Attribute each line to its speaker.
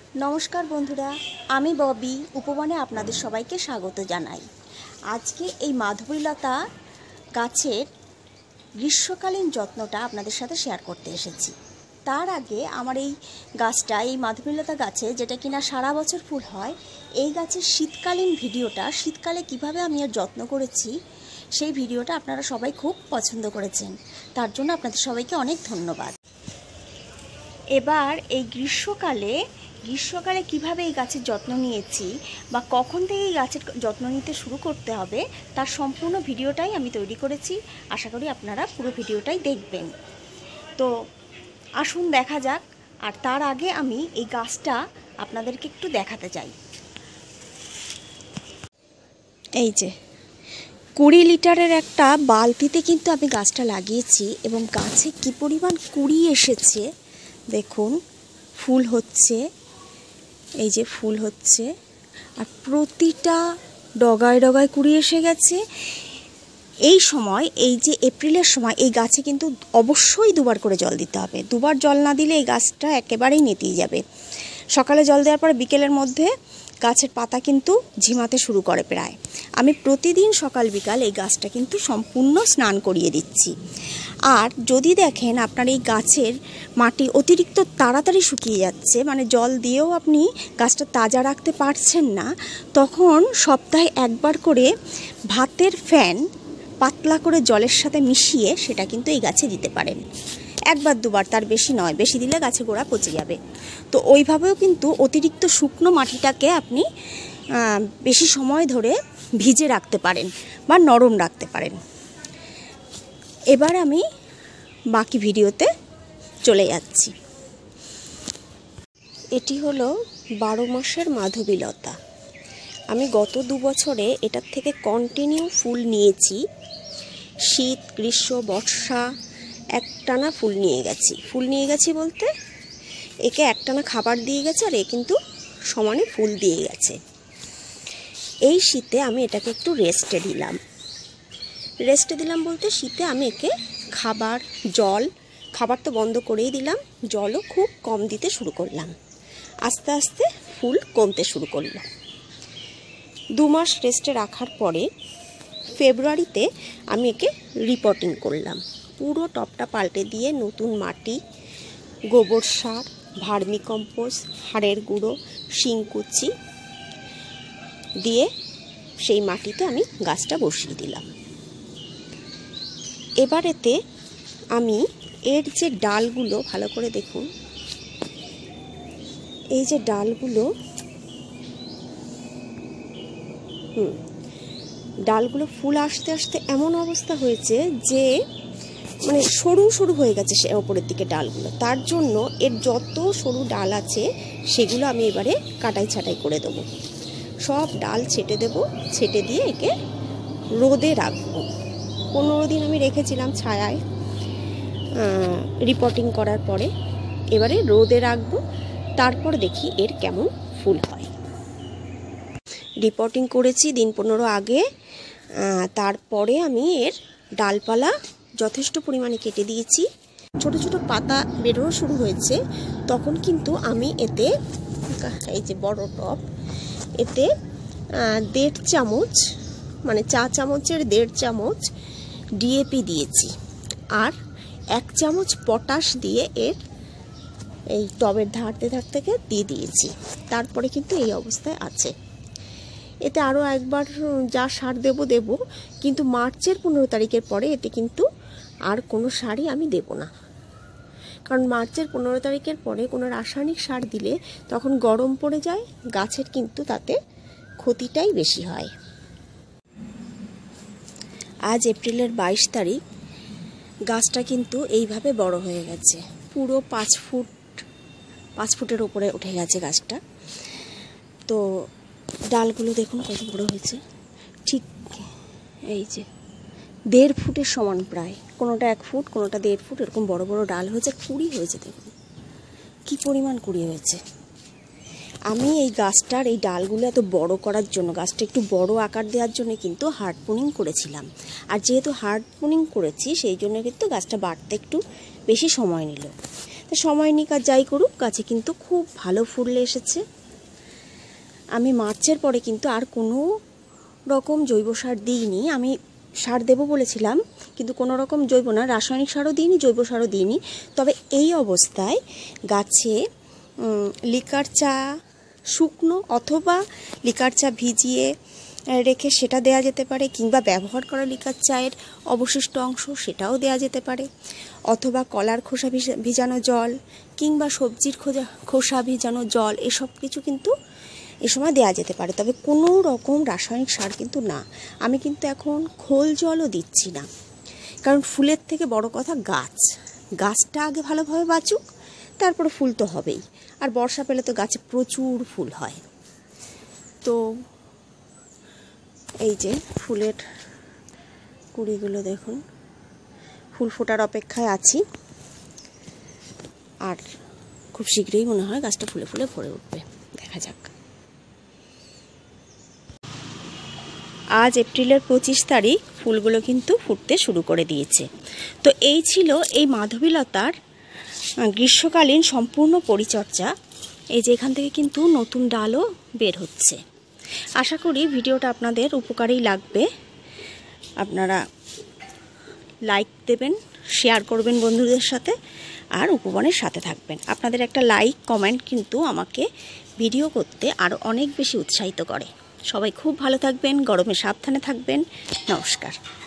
Speaker 1: নমস্কার বন্ধুরা, আমি ববি উপবনে আপনাদের সবাইকে স্বাগত জানাই। আজকে এই মাধবীলতা গাছের গ্রীষ্মকালীন যত্নটা আপনাদের সাথে শেয়ার করতে এসেছি। তার আগে আমার এই গাছটা, এই মাধবীলতা গাছে, যেটা কিনা সারা বছর ফুল হয়, এই গাছের শীতকালীন ভিডিওটা, শীতকালে কিভাবে আমি এর যত্ন করেছি সেই ভিডিওটা আপনারা সবাই খুব পছন্দ করেছেন। তার জন্য আপনাদের সবাইকে অনেক ধন্যবাদ। এবার এই গ্রীষ্মকালে কিভাবে এই গাছের যত্ন নিয়েছি বা কখন থেকে এই গাছের যত্ন নিতে শুরু করতে হবে তার সম্পূর্ণ ভিডিওটাই আমি তৈরি করেছি। আশা করি আপনারা পুরো ভিডিওটাই দেখবেন। তো আসুন দেখা যাক। আর তার আগে আমি এই গাছটা আপনাদেরকে একটু দেখাতে চাই। এই যে 20 লিটারের একটা বালতিতে কিন্তু আমি গাছটা লাগিয়েছি এবং গাছে কি পরিমাণ কুড়ি এসেছে দেখুন। ফুল হচ্ছে, এই যে ফুল হচ্ছে, আর প্রতিটা ডগায় ডগায় কুড়ি এসে গেছে। এই সময়, এই যে এপ্রিলের সময়, এই গাছে কিন্তু অবশ্যই দুবার করে জল দিতে হবে। দুবার জল না দিলে এই গাছটা একেবারেই নেতিয়ে যাবে। সকালে জল দেওয়ার পর বিকেলের মধ্যে গাছের পাতা কিন্তু ঝিমাতে শুরু করে প্রায়। আমি প্রতিদিন সকাল বিকাল এই গাছটা কিন্তু সম্পূর্ণ স্নান করিয়ে দিচ্ছি। আর যদি দেখেন আপনার এই গাছের মাটি অতিরিক্ত তাড়াতাড়ি শুকিয়ে যাচ্ছে, মানে জল দিয়েও আপনি গাছটা তাজা রাখতে পারছেন না, তখন সপ্তাহে একবার করে ভাতের ফ্যান পাতলা করে জলের সাথে মিশিয়ে সেটা কিন্তু এই গাছে দিতে পারেন। একবার দুবার, তার বেশি নয়। বেশি দিলে গাছে গোড়া পচে যাবে। তো ওইভাবেও কিন্তু অতিরিক্ত শুকনো মাটিটাকে আপনি বেশি সময় ধরে ভিজে রাখতে পারেন বা নরম রাখতে পারেন। এবার আমি বাকি ভিডিওতে চলে যাচ্ছি। এটি হলো 12 মাসের মাধবীলতা। আমি গত 2 বছরে এটার থেকে কন্টিনিউ ফুল নিয়েছি। শীত, গ্রীষ্ম, বর্ষা একটানা ফুল নিয়ে গেছি বলতে একে একটানা খাবার দিয়ে গেছে, আর এ কিন্তু সমানে ফুল দিয়ে গেছে। এই শীতে আমি এটাকে একটু রেস্টে দিলাম বলতে শীতে আমি একে খাবার তো বন্ধ করেই দিলাম, জলও খুব কম দিতে শুরু করলাম। আস্তে আস্তে ফুল কমতে শুরু করলো। 2 মাস রেস্টে রাখার পরে ফেব্রুয়ারিতে আমি একে রিপোর্টিং করলাম। পুরো টপটা পাল্টে দিয়ে নতুন মাটি, গোবর সার, ভার্মিকম্পোস্ট, হাড়ের গুঁড়ো, শিংকুচি দিয়ে সেই মাটিতে আমি গাছটা বসিয়ে দিলাম। এবার এতে আমি এর যে ডালগুলো, ভালো করে দেখুন, এই যে ডালগুলো ফুল আসতে আসতে এমন অবস্থা হয়েছে যে মানে সরু সরু হয়ে গেছে সে ওপরের দিকে ডালগুলো। তার জন্য এর যত সরু ডাল আছে সেগুলো আমি এবারে কাটাই ছাঁটাই করে দেবো। সব ডাল ছেটে দিয়ে একে রোদে রাখবো। 15 দিন আমি রেখেছিলাম ছায়ায় রিপোর্টিং করার পরে। এবারে রোদে রাখবো, তারপর দেখি এর কেমন ফুল হয়। রিপোর্টিং করেছি দিন 15 আগে। তারপরে আমি এর ডালপালা যথেষ্ট পরিমাণে কেটে দিয়েছি। ছোট ছোট পাতা বেরোনো শুরু হয়েছে, তখন কিন্তু আমি এতে, এই যে বড় টব, এতে 1.5 চামচ, মানে চা চামচের 1.5 চামচ ডিএপি দিয়েছি, আর 1 চামচ পটাশ দিয়ে এর এই টবের ধারতে থেকে দিয়ে দিয়েছি। তারপরে কিন্তু এই অবস্থায় আছে। এতে আরও একবার যা সার দেব, কিন্তু মার্চের 15 তারিখের পরে এতে কিন্তু আর কোনো সারই আমি দেব না। কারণ মার্চের 15 তারিখের পরে কোনো রাসায়নিক সার দিলে তখন গরম পড়ে যায়, গাছের কিন্তু তাতে ক্ষতিটাই বেশি হয়। আজ এপ্রিলের 22 তারিখ। গাছটা কিন্তু এইভাবে বড় হয়ে গেছে, পুরো 5 ফুটের ওপরে উঠে গেছে গাছটা। তো ডালগুলো দেখুন কত বড় হয়েছে, ঠিক এই যে 1.5 ফুটের সমান প্রায়, কোনোটা 1 ফুট, কোনোটা 1.5 ফুট, এরকম বড় বড় ডাল হয়েছে। কুড়ি হয়েছে, দেখুন কি পরিমাণ কুড়ি হয়েছে। আমি এই গাছটার এই ডালগুলো এত বড় করার জন্য, গাছটা একটু বড় আকার দেওয়ার জন্য কিন্তু হার্ড প্রুনিং করেছিলাম। আর যেহেতু হার্ড প্রুনিং করেছি সেই জন্য কিন্তু গাছটা বাড়তে একটু বেশি সময় নিল। তো সময় নিক আর যাই করুক, গাছে কিন্তু খুব ভালো ফুল এসেছে। আমি মার্চের পরে কিন্তু আর কোনো রকম জৈব সার দিইনি। আমি সার দেবো বলেছিলাম, কিন্তু কোনো রকম জৈব না, রাসায়নিক সারও দিইনি, জৈব সারও দিইনি। তবে এই অবস্থায় গাছে লিকার চা শুকনো অথবা লিকার চা ভিজিয়ে রেখে সেটা দেয়া যেতে পারে, কিংবা ব্যবহার করা লিকার চায়ের অবশিষ্ট অংশ সেটাও দেয়া যেতে পারে, অথবা কলার খোসা ভিজানো জল কিংবা সবজির খোসা ভিজানো জল, এসব কিছু কিন্তু এ সময় দেওয়া যেতে পারে। তবে কোনো রকম রাসায়নিক সার কিন্তু না। আমি কিন্তু এখন খোল জলও দিচ্ছি না, কারণ ফুলের থেকে বড় কথা গাছটা আগে ভালোভাবে বাঁচুক, তারপরে ফুল তো হবেই। আর বর্ষা পেলে তো গাছে প্রচুর ফুল হয়। তো এই যে ফুলের কুড়িগুলো দেখুন, ফুল ফোটার অপেক্ষায় আছি, আর খুব শীঘ্রই মনে হয় গাছটা ফুলে ফুলে ভরে উঠবে। দেখা যাক। আজ এপ্রিলের 25 তারিখ, ফুলগুলো কিন্তু ফুটতে শুরু করে দিয়েছে। তো এই ছিল এই মাধবীলতার গ্রীষ্মকালীন সম্পূর্ণ পরিচর্যা। এই যে এখান থেকে কিন্তু নতুন ডালও বের হচ্ছে। আশা করি ভিডিওটা আপনাদের উপকারেই লাগবে। আপনারা লাইক দেবেন, শেয়ার করবেন বন্ধুদের সাথে, আর উপবনের সাথে থাকবেন। আপনাদের একটা লাইক কমেন্ট কিন্তু আমাকে ভিডিও করতে আরও অনেক বেশি উৎসাহিত করে। সবাই খুব ভালো থাকবেন, গরমে সাবধানে থাকবেন। নমস্কার।